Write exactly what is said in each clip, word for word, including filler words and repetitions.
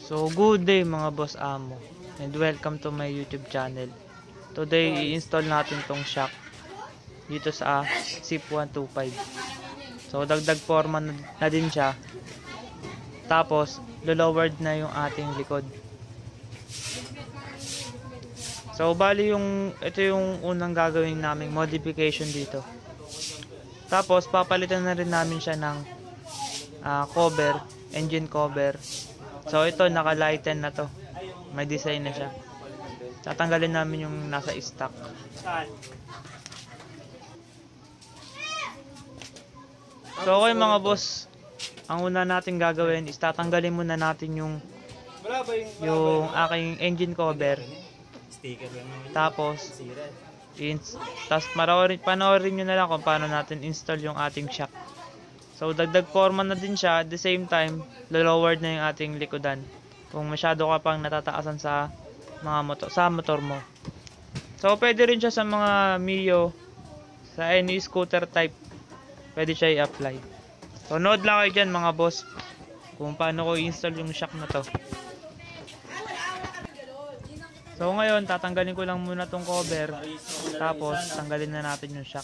So good day mga boss amo, and welcome to my YouTube channel. Today i-install natin tong shock dito sa S I F one twenty-five. So dagdag forma na, na din siya. Tapos lowered na yung ating likod. So bali yung ito yung unang gagawin naming modification dito. Tapos papalitan na rin namin siya ng uh, cover, engine cover. So ito naka-lighten na to. May design na siya. Tatanggalin namin yung nasa stock. So okay mga boss, ang una natin gagawin is tatanggalin muna natin yung yung aking engine cover. Tapos tapos panoorin, panoorin nyo na lang kung paano natin install yung ating shock. So dagdag forma na din siya, at the same time lowered na yung ating likodan kung masyado ka pang natataasan sa mga motor, sa motor mo. So pwede rin siya sa mga Mio, sa any scooter type pwede siya i-apply. So note lang kayo dyan mga boss kung paano ko i-install yung shock na to. So ngayon tatanggalin ko lang muna tong cover, tapos tanggalin na natin yung shock.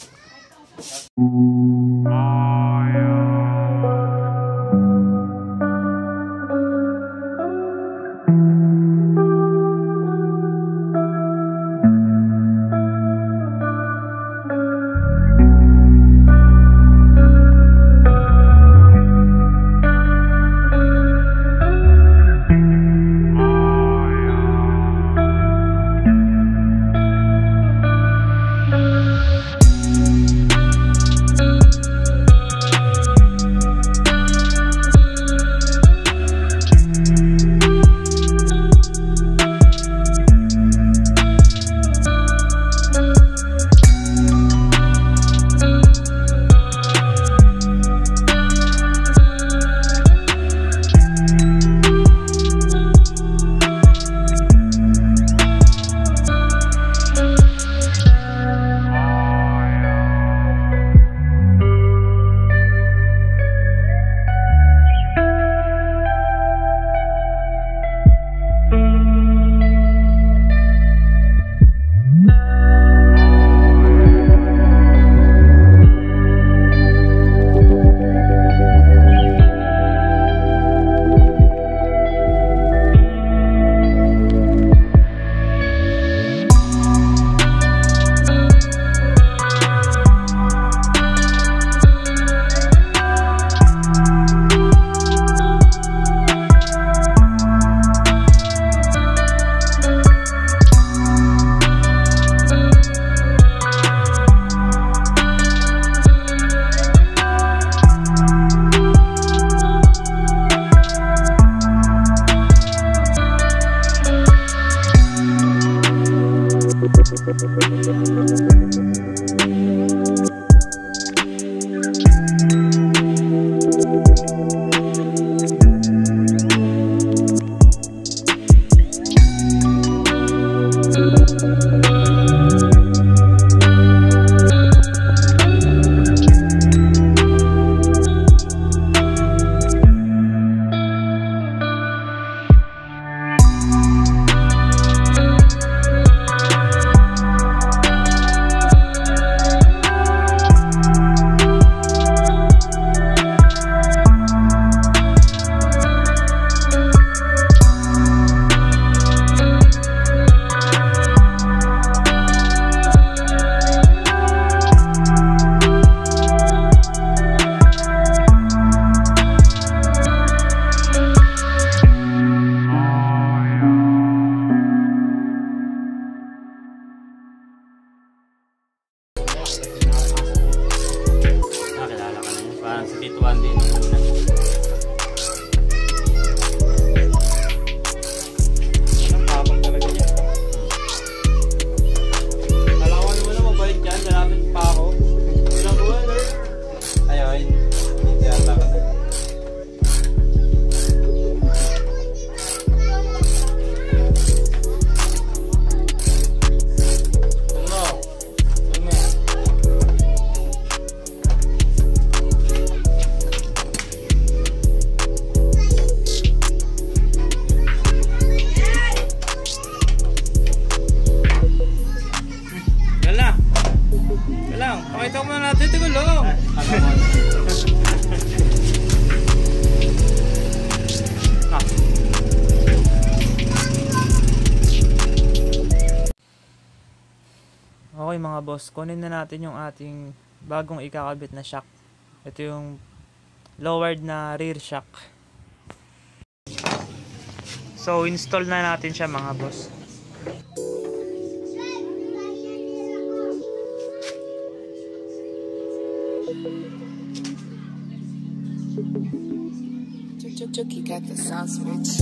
mga boss, kunin na natin yung ating bagong ikakabit na shock. Ito yung lowered na rear shock. So install na natin siya mga boss. Chucky got the sauce, bitch.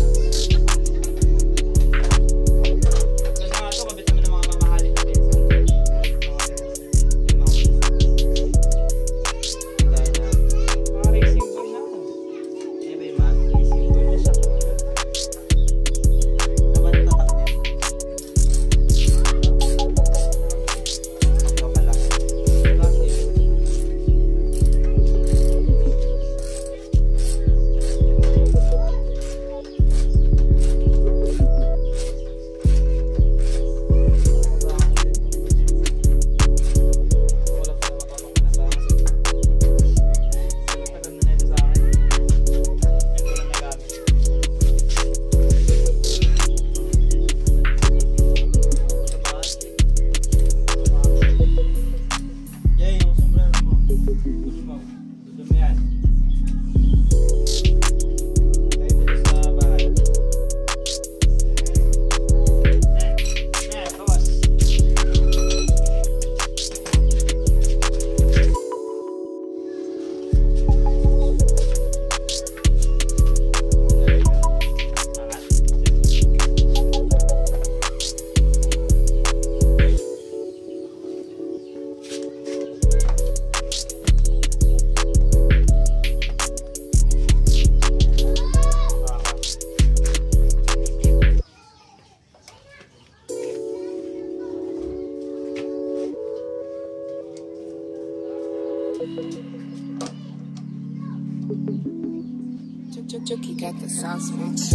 Chucky got the sauce, bitch.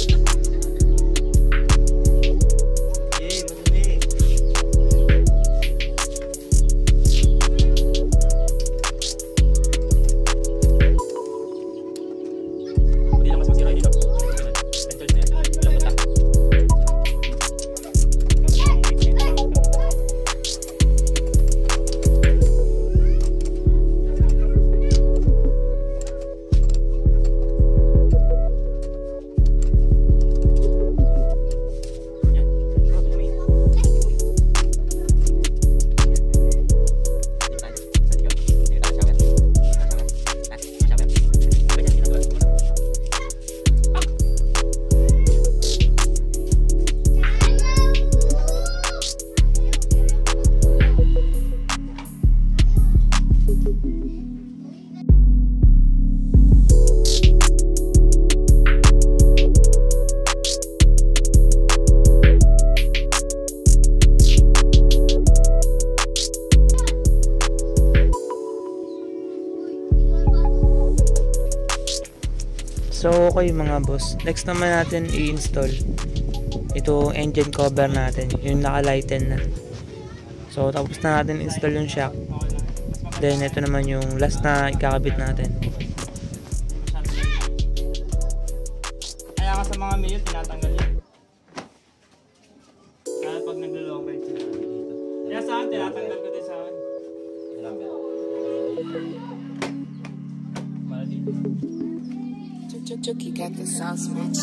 Yay, madami. Hindi lang mas masira dito. Rentals na yan. Walang bata. So okay mga boss, next naman natin i-install ito engine cover natin, yung naka-lighten na. So tapos na natin install yung shock. Then ito naman yung last na ikakabit natin. Kaya nga sa mga mayo tinatanggal yan. Kaya pag naglo-long ride sila dito. Kaya saan tinatanggal ko din sa akin. Para dito. Chucky got the sauce, bitch.